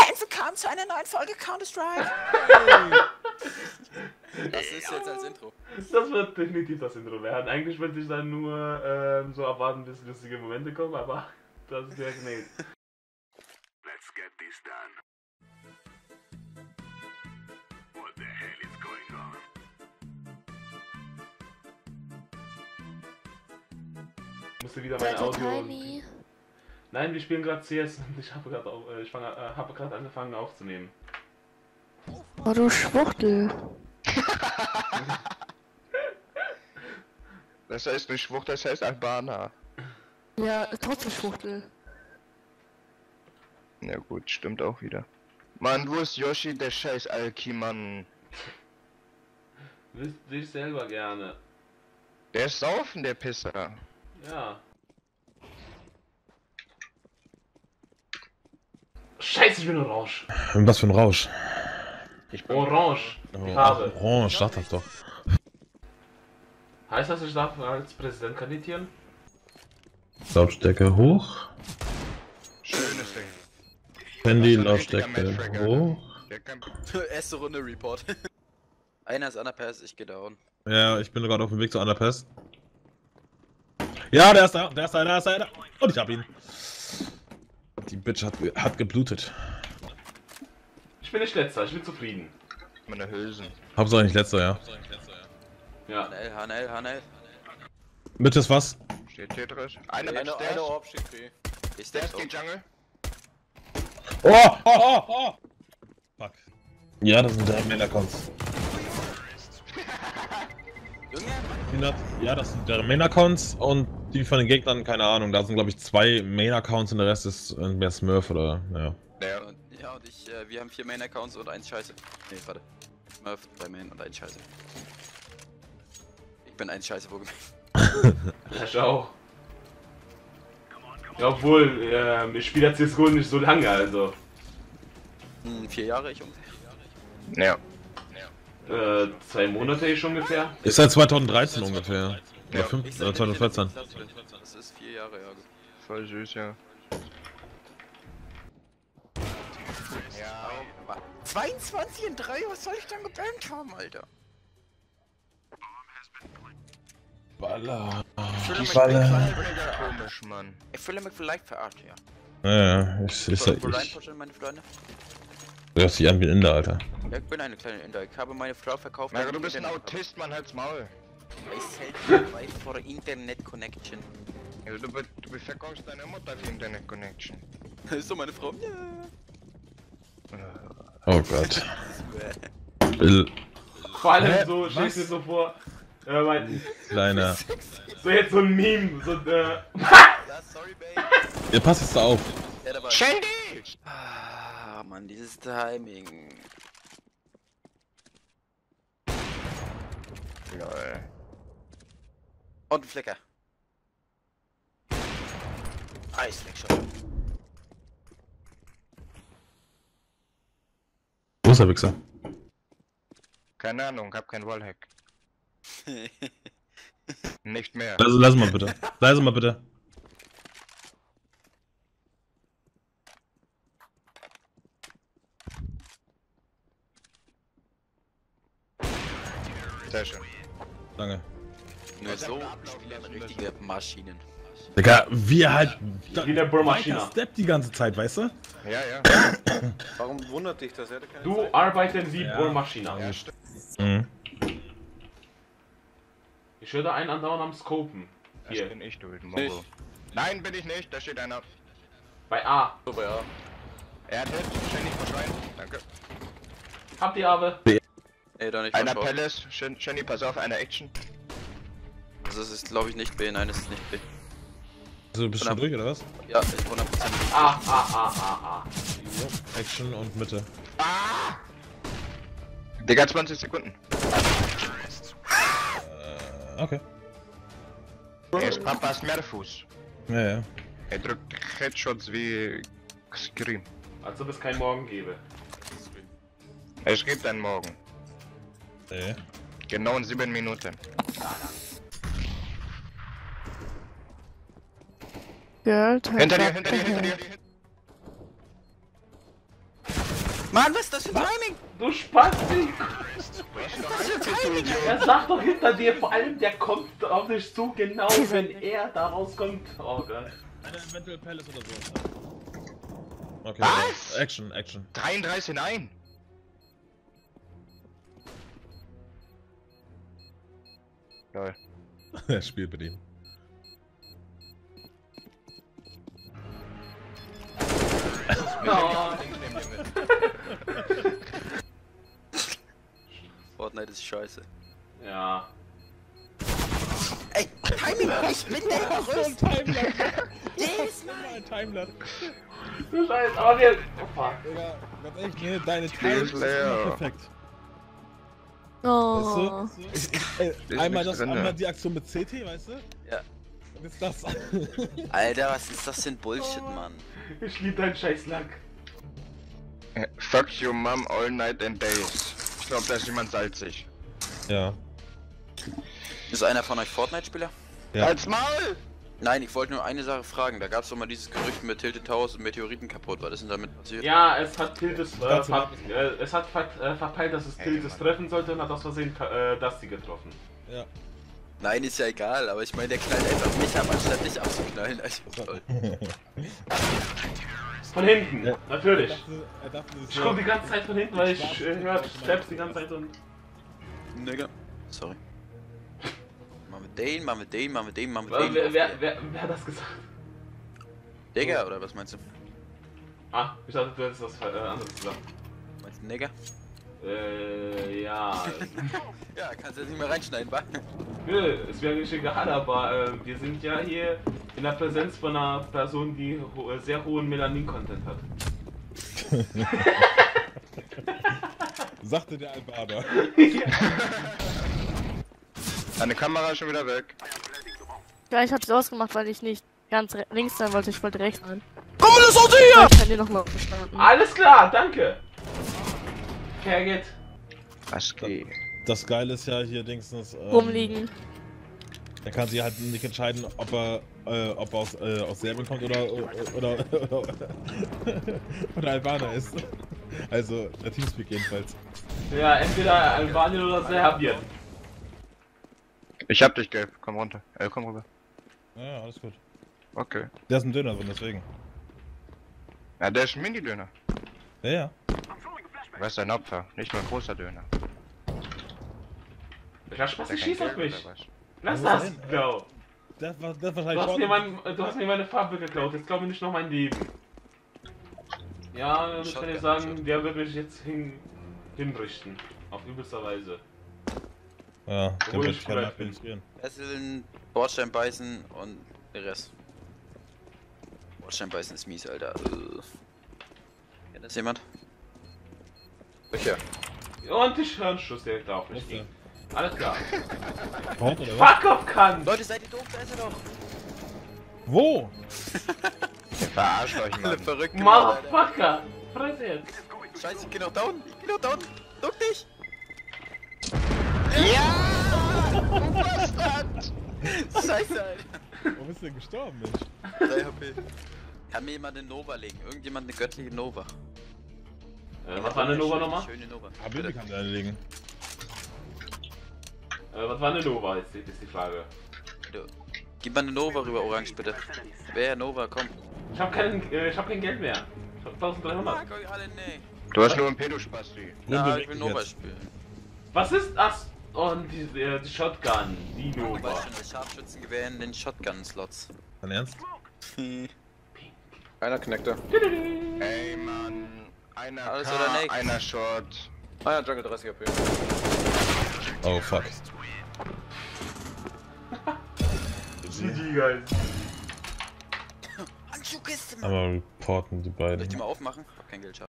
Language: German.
herzlich willkommen zu einer neuen Folge Counter-Strike. Das ist jetzt als Intro. Das wird definitiv das Intro werden. Eigentlich wollte ich dann nur so erwarten, bis lustige Momente kommen, aber das ist ja genäht. Let's get this done. What the hell is going on? Ich musste wieder mein Audio... Nein, wir spielen gerade CS und ich habe gerade angefangen aufzunehmen. Oh, du Schwuchtel. Das heißt nicht Schwuchtel, das heißt Albaner. Ja, trotzdem Schwuchtel. Na gut, stimmt auch wieder. Mann, wo ist Yoshi, der scheiß Alki, Mann? Wisst dich selber gerne. Der ist saufen, der Pisser. Ja. Scheiße, ich bin orange. Was für ein Rausch? Ich bin orange. Oh, Farbe. orange, sag das doch. Heißt das, ich darf als Präsident kandidieren? Lautstärke hoch. Schönes Ding. Handy, Das ist ein Lautstärke richtiger hoch. Der kann... Erste Runde Report. Einer ist Underpass, ich geh down. Ja, ich bin gerade auf dem Weg zu Underpass. Ja, der ist da, der ist da, der ist da, der ist da. Und ich hab ihn. Die Bitch hat geblutet. Ich bin nicht letzter, ich bin zufrieden. Meine Hülsen. Hauptsache nicht letzter, ja. Ja. HNL. Mitte ist was? Steht hier drin. Einer Eine mit Stairs. Orb steht B. Ich Stairs steck geht Jungle. Oh! Fuck. Ja, das sind der Main-Accounts. Junge! Ja, das sind deren Main-Accounts und die von den Gegnern, keine Ahnung. Da sind, glaube ich, 2 Main-Accounts und der Rest ist mehr Smurf oder, ja. Ja, und ich, wir haben 4 Main-Accounts und 1 Scheiße. Nee, warte. Smurf, 3 Main und 1 Scheiße. Ich bin 1 Scheiße wohlgemerkt. Ich auch. Ja, obwohl, ich spiele jetzt CSGO nicht so lange, also. 4 Jahre ich ungefähr. Ja. 2 Monate ich ungefähr. Ist seit 2013 ungefähr. Oder Ja. 5, 2014. Das ist 4 Jahre, ja. Voll süß, ja. Ja. 22 in 3, was soll ich dann gebankt haben, Alter? Baller. Ich fühle Die mich Balle. Komisch, Mann. Ich fühle mich vielleicht verarscht, ja. Ja, ich Wo reinpushen, meine Freunde? Du hörst dich an wie ein Inder, Alter. Ja, ich bin eine kleine Inder. Ich habe meine Frau verkauft. Na, du bist ein Autist, Mann, halt's Maul. I sell my wife for Internet Connection. Also, du verkaufst deine Mutter für Internet Connection. Ist doch meine Frau? Ja. Oh Gott. Bill. Vor allem Hä? so, stell ich mir so vor, mein, Kleiner. so jetzt so ein Meme, so Ja, sorry, babe. Ihr passt jetzt da auf. Ja, dabei. Shandy! Ah, Mann, dieses Timing. Lol. Und ein Flecker. Eisleck schon. Wo ist der Wichser? Keine Ahnung, hab kein Wallhack. Nicht mehr. Leise mal bitte. Leise mal bitte. Sehr schön. Danke. Nur so spielen richtige Maschinen. Digga, wir halt Wie der Bohrmaschine. Step die ganze Zeit, weißt du? Ja, ja. Warum wundert dich das? Er hatte keine Du Zeit. arbeitest wie Ja. Bohrmaschine. Ja, stimmt. Mhm. Ich höre da einen andauernd am Scopen. Das Hier, bin ich, du Mongo. Nein, bin ich nicht, da steht einer. bei A. Super, ja. Er hat Hit, ständig verschreien. Danke. Habt ihr aber? Ey, doch nicht Einer von Short. Palace, Shenny, pass auf, einer Action. Also es ist glaube ich nicht B, nein es ist nicht B. Also bist du schon durch, oder was? Ja, ist 100%. A. Action und Mitte. Digga, 20 Sekunden. Okay. Er ist Papas Meerfuß. Ja, ja. Er drückt Headshots wie Scream. Als ob es kein Morgen gäbe. Es gibt einen Morgen. Nee. Genau in 7 Minuten. Geld, Hinter dir, hinter dir, hinter dir. Mann, was ist das für ein Timing? Du Spasti! Er sagt doch hinter dir, vor allem der kommt auf dich zu, genau wenn er da rauskommt. Oh Gott. Eine Eventual Palace oder so. Okay, Was? Action, Action. 33 in ein. Lol. Er spielt mit ihm. Oh. Fortnite ist scheiße. Ja. Ey, Timing, ich bin der Größte. Ein Timeline. Du Scheiße, aber wir... Oh, fuck. Digga, ganz ehrlich, nee, deine Spiel ist leer. perfekt. Oh. Weißt du? Ist Einmal nichts das, drin, einmal ja. die Aktion mit CT, weißt du? Ja. Und jetzt das. Alter, was ist das für ein Bullshit, Mann? Ich lieb deinen Scheißlack. Fuck your mom all night and days. Ich glaube, da ist jemand salzig. Ja. Ist einer von euch Fortnite-Spieler? Ja. Als Maul! Nein, ich wollte nur eine Sache fragen. Da gab es doch mal dieses Gerücht mit Tilted Towers und Meteoriten kaputt. Was ist denn damit passiert? Ja, es hat Tildes Ganz verpeilt, dass es Tildes treffen sollte und hat aus Versehen Dusty getroffen. Ja. Nein, ist ja egal, aber ich meine, der knallt einfach mich ab, anstatt dich abzuknallen. Also, toll. Von hinten, Ja. natürlich. Er dachte, das ist Ich komm die ganze Zeit von hinten, weil ich höre selbst die ganze Zeit und... Nigga. Sorry. Machen wir den, machen wir den, machen wir den, machen wir den. Wer hat das gesagt? Digga, oder was meinst du? Ah, ich dachte, du hättest was anderes gesagt. Meinst du Nigga? Ja. Ja, kannst du jetzt nicht mehr reinschneiden, wa? Nö, es wäre nicht egal, aber wir sind ja hier in der Präsenz von einer Person, die sehr hohen Melanin-Content hat. sagte der Albaner. Deine Kamera ist schon wieder weg. Ja, ich hab's ausgemacht, weil ich nicht ganz links sein wollte. Ich wollte rechts sein. Komm, das aus hier! Ich kann dir nochmal starten. Alles klar, danke! Ferget. Was geht? Das Geile ist ja hier dingsens. Rumliegen. Er kann sich halt nicht entscheiden, ob er aus Serbien kommt oder Albaner ist. Also der Teamspeak jedenfalls. Ja, entweder Albanien oder Serbien. Ich hab dich, Gelb. Komm runter. Komm rüber. Ja, alles gut. Okay. Der ist ein Döner drin, deswegen. Ja, der ist ein Mini-Döner. Ja, ja. Du hast ein Opfer, nicht nur ein großer Döner. Der Spaß, Der ich kein schieß auf Geld mich. oder was? Lass Wo ist das, er hin? Bro. Das war Du wahrscheinlich hast mir meine Farbe geklaut, jetzt glaube ich nicht noch mein Leben. Ja, ich kann dir sagen, der wird mich jetzt hinrichten. Auf übelster Weise. Ja, der Obwohl wird ich keiner bereit bin. penetrieren. Fesseln, Bordstein beißen und der Rest. Bordstein beißen ist mies, Alter. Kennt das jemand? Sicher. Und ich höre einen Schuss direkt auf mich. Wusste. Alles klar. Port oder was? Fuck off, kann! Leute, seid ihr doof? Da ist er doch! Wo? Verarscht euch, Alle Mann. verrückt gemacht, Alter. Motherfucker! Fresse jetzt! Scheiße, ich geh noch down! Ich geh noch down! Duck dich! Scheiße, Alter! Wo bist du denn gestorben, Mensch? 3 HP. Kann mir jemand eine Nova legen? Irgendjemand eine göttliche Nova? Was war eine Nova nochmal? Schöne Nova. Habibi kann der liegen. Was war eine Nova, ist die Frage. Bitte. Gib mal eine Nova rüber, Orange, bitte. Wer Nova, komm. Ich hab kein Geld mehr. Ich hab 1300. Mag euch alle, nee. Du hast nur einen Pedospasti. Ja, ich will Nova spielen. Was ist das? Und die Shotgun, die Du Nova. weißt schon, das Scharfschützengewehr in den Shotgun-Slots. Dein Ernst? Einer knackte. Ey, Mann. Einer Alles K, oder nichts. einer Short. Ah ja, Jungle 30 HP. Oh fuck. GG, geil. Handschuhkiste, Mann! Aber reporten die Soll ich beiden. die mal aufmachen? Hab kein Geld,